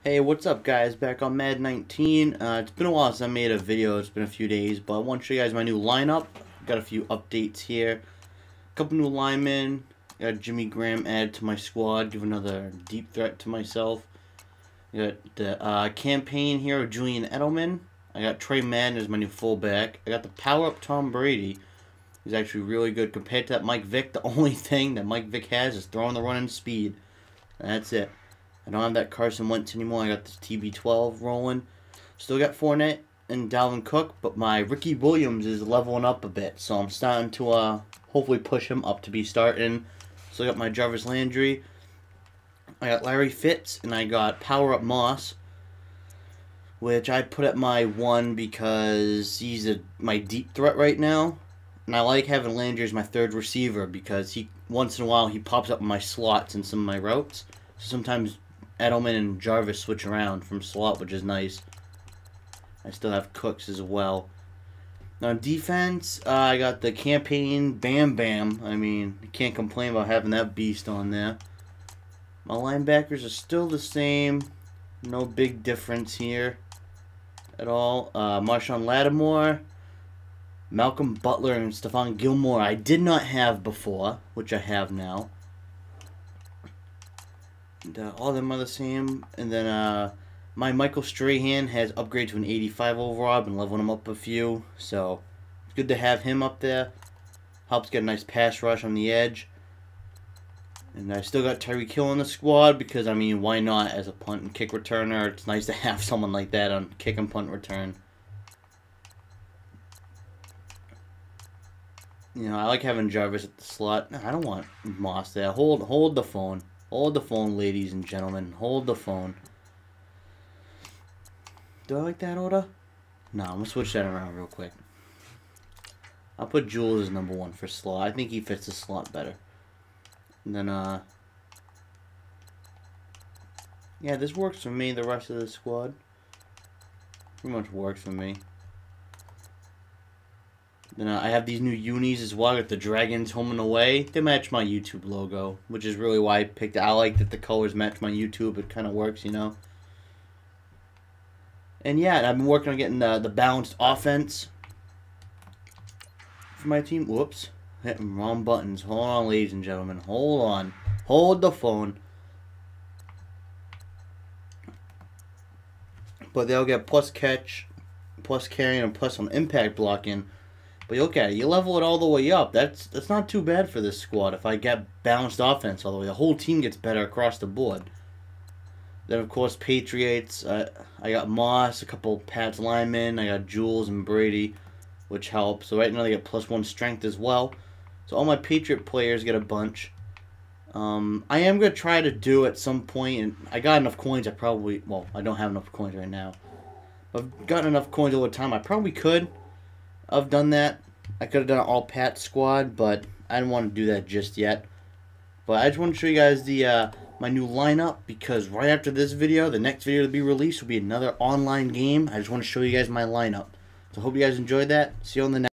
Hey, what's up guys? Back on Madden 19. It's been a while since I made a video. It's been a few days, but I want to show you guys my new lineup. Got a few updates here. A couple new linemen. Got Jimmy Graham added to my squad. Give another deep threat to myself. Got the campaign here of Julian Edelman. I got Trey Madden as my new fullback. I got the power-up Tom Brady. He's actually really good compared to that Mike Vick. The only thing that Mike Vick has is throwing the run and speed. And that's it. I don't have that Carson Wentz anymore. I got this TB12 rolling. Still got Fournette and Dalvin Cook, but my Ricky Williams is leveling up a bit. So I'm starting to hopefully push him up to be starting. Still got my Jarvis Landry. I got Larry Fitz, and I got Power Up Moss, which I put at my 1 because he's my deep threat right now. And I like having Landry as my third receiver because he once in a while he pops up in my slots in some of my routes. So sometimes Edelman and Jarvis switch around from slot, which is nice. I still have Cooks as well. Now defense, I got the campaign Bam Bam. I mean, you can't complain about having that beast on there. My linebackers are still the same. No big difference here at all. Marshawn Lattimore, Malcolm Butler, and Stephon Gilmore I did not have before, which I have now. And, all of them are the same. And then my Michael Strahan has upgraded to an 85 overall. I've been leveling him up a few. So it's good to have him up there. Helps get a nice pass rush on the edge. And I still got Tyreek Hill in the squad because, I mean, why not as a punt and kick returner? It's nice to have someone like that on kick and punt return. You know, I like having Jarvis at the slot. I don't want Moss there. Hold the phone. Hold the phone, ladies and gentlemen. Hold the phone. Do I like that order? No, I'm going to switch that around real quick. I'll put Jules as number 1 for slot. I think he fits the slot better. And then, yeah, this works for me. The rest of the squad pretty much works for me. Then I have these new unis as well. I got the Dragons home and away. They match my YouTube logo, which is really why I picked it. I like that the colors match my YouTube. It kind of works, you know. And yeah, I've been working on getting the balanced offense for my team. Whoops. Hitting wrong buttons. Hold on, ladies and gentlemen. Hold on. Hold the phone. But they'll get plus catch, plus carrying, and plus some impact blocking. But you look at it, you level it all the way up. That's not too bad for this squad. If I get balanced offense all the way, the whole team gets better across the board. Then of course Patriots. I got Moss, a couple Pats linemen. I got Jules and Brady, which helps. So right now they get +1 strength as well. So all my Patriot players get a bunch. I am gonna try to do at some point, and I got enough coins. I don't have enough coins right now. I've gotten enough coins over time. I probably could. I've done that. I could have done an all-Pat squad, but I didn't want to do that just yet. But I just want to show you guys the my new lineup, because right after this video, the next video to be released will be another online game. I just want to show you guys my lineup. So I hope you guys enjoyed that. See you on the next